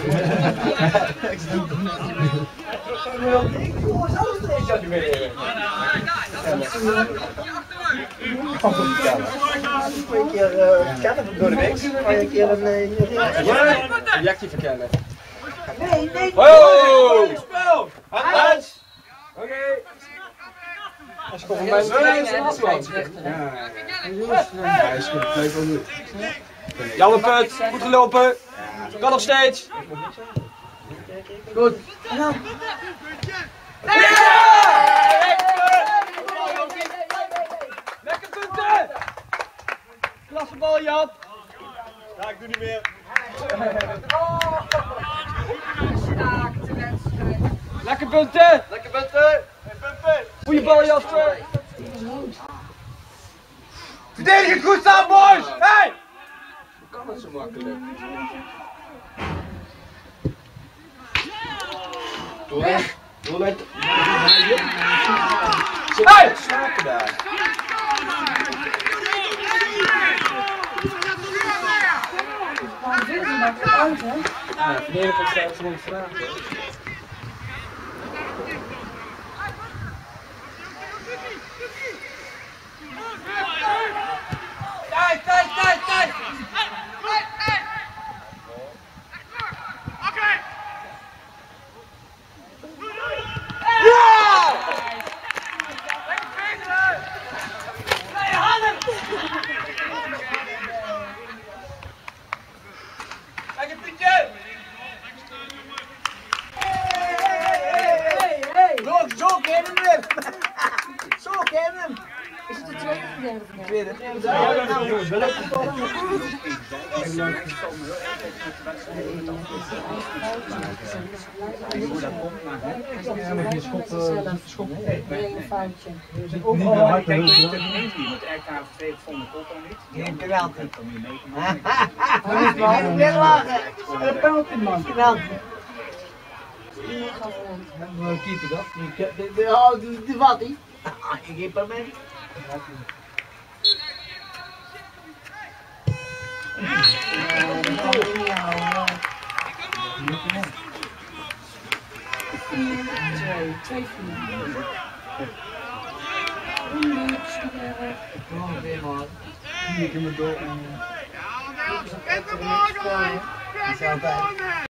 Een keer verkennen door de week, ga je een keer een injectie verkennen. Nee. Oh! Spel! Uit! Oké. Als je komt bij mij, hij is leuk wel goed. Jouw put, goed gelopen. Kan nog steeds. Goed. Lekker punten! Klasse bal, Jap. Ja, ik doe niet meer. Lekker punten! Lekker punten! Goeie bal, Jasper! Verdedig het goed staan, boys! Hey! Hoe kan het zo makkelijk? Doorlet. Hey! Slapen daar. Ja, verdedigend staat gewoon vragen. Tijd! Lekker Pietje! Zo ken hem! Zo ken hem! Is het de tweede of de derde van jou? Tweede. Breng een foutje. Geen penalty. Weer lachen. Een penalty man. Penalty. We keeper dat. Die wat die? Ik heb hem mee. Twee Hier kunnen we door.